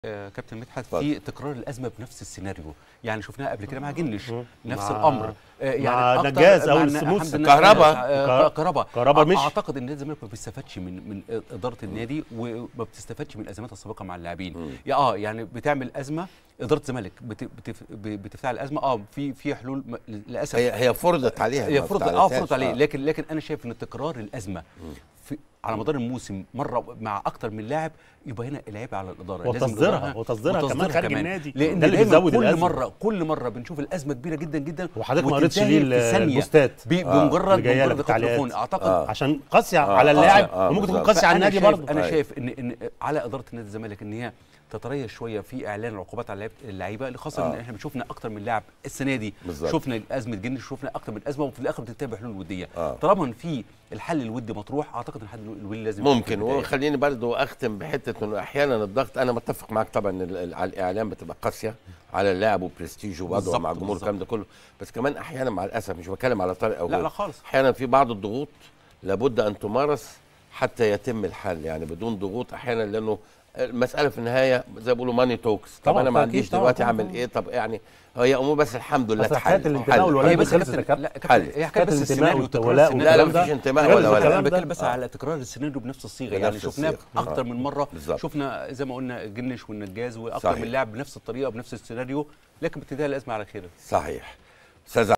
كابتن مدحت في تكرار الازمه بنفس السيناريو، يعني شفناها قبل كده مع جنش نفس الامر، يعني مع نجاز او السموس كهرباء مش اعتقد ان نادي الزمالك ما بيستفادش من اداره النادي وما بتستفادش من الازمات السابقه مع اللاعبين. يعني بتعمل ازمه اداره الزمالك بتفتح الازمه في حلول للاسف هي فرضت عليها، هي فرضت عليه، لكن انا شايف ان تكرار الازمه على مدار الموسم مره مع اكتر من لاعب يبقى هنا العيب على الاداره، وتصديرها كمان خارج النادي، لان ده اللي بيزود كل مره بنشوف الازمه كبيره جدا جدا وحضرتك ما قريتش ليه البوستات بمجرد التليفون. اعتقد عشان قاسيه على اللاعب وممكن تكون قاسيه على النادي برضه. انا شايف ان على اداره النادي الزمالك ان هي تتريث شويه في اعلان العقوبات على اللعيبه، خاصه ان احنا شفنا اكتر من لاعب السنه دي، شفنا ازمه جنش، شفنا اكتر من ازمه، وفي الاخر بتنتهي بحلول وديه. طالما في الحل الودي مطروح، اعتقد ان الحل الودي لازم ممكن. وخليني برضو اختم بحته انه احيانا الضغط، انا متفق معاك طبعا على الاعلام بتبقى قاسيه على اللاعب وبرستيجه ووضعه مع الجمهور والكلام ده كله، بس كمان احيانا مع الاسف مش بتكلم على طارق او لا خالص، احيانا في بعض الضغوط لابد ان تمارس حتى يتم الحل، يعني بدون ضغوط احيانا، لانه المساله في النهايه زي ما بيقولوا ماني توكس. طب انا ما عنديش دلوقتي اعمل ايه؟ طب يعني هي امور، بس الحمد لله اتحلت. الانتماء والولاء بس هي حكايه بس السيناريو لا مفيش انتماء ولا ولاء، انا بتكلم بس على تكرار السيناريو بنفس الصيغه، يعني شفناه اكتر من مره، شفنا زي ما قلنا جنش والنجاز واكتر من لاعب بنفس الطريقه بنفس السيناريو، لكن بتنتهي الازمه على خير. صحيح.